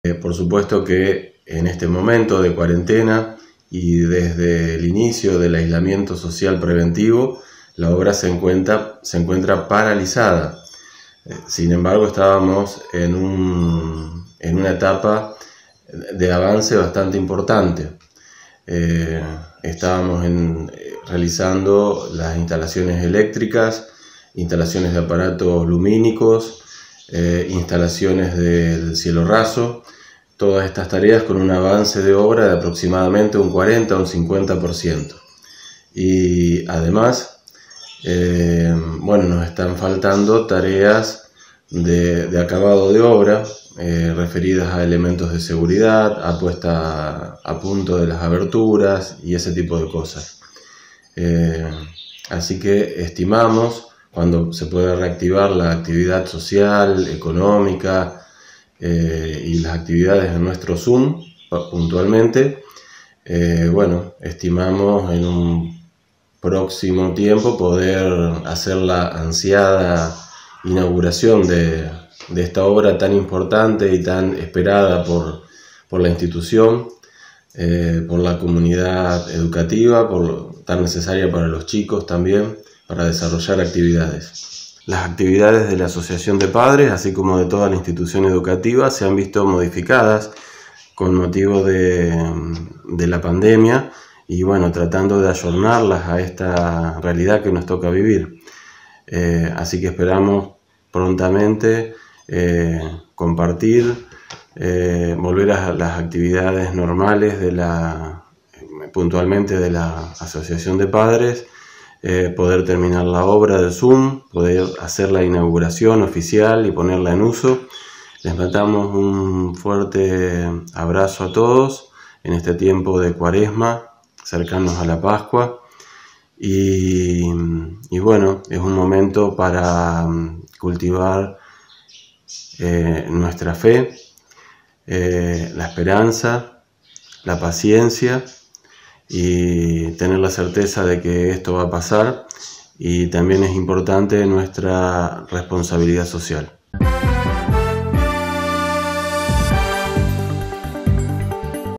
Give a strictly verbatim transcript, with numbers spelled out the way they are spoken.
Eh, por supuesto que en este momento de cuarentena y desde el inicio del aislamiento social preventivo, la obra se encuentra, se encuentra paralizada. Eh, sin embargo, estábamos en, un, en una etapa de avance bastante importante. Eh, estábamos en, eh, realizando las instalaciones eléctricas, instalaciones de aparatos lumínicos, eh, instalaciones del cielo raso, todas estas tareas con un avance de obra de aproximadamente un cuarenta a un cincuenta por ciento. Y además, eh, bueno, nos están faltando tareas de, de acabado de obra, eh, referidas a elementos de seguridad, a puesta a punto de las aberturas y ese tipo de cosas. Eh, así que estimamos, cuando se pueda reactivar la actividad social, económica, eh, y las actividades de nuestro Zoom puntualmente, eh, bueno, estimamos en un próximo tiempo poder hacer la ansiada inauguración de, de esta obra tan importante y tan esperada por, por la institución, eh, por la comunidad educativa, por, tan necesaria para los chicos también, para desarrollar actividades. Las actividades de la Asociación de Padres, así como de toda la institución educativa, se han visto modificadas con motivo de, de la pandemia y bueno, tratando de ayornarlas a esta realidad que nos toca vivir. Eh, así que esperamos prontamente eh, compartir, eh, volver a las actividades normales de la, puntualmente de la Asociación de Padres, eh, poder terminar la obra del Zoom, poder hacer la inauguración oficial y ponerla en uso. Les mandamos un fuerte abrazo a todos en este tiempo de Cuaresma, cercanos a la Pascua. Y, y bueno, es un momento para cultivar eh, nuestra fe, eh, la esperanza, la paciencia y tener la certeza de que esto va a pasar. Y también es importante nuestra responsabilidad social.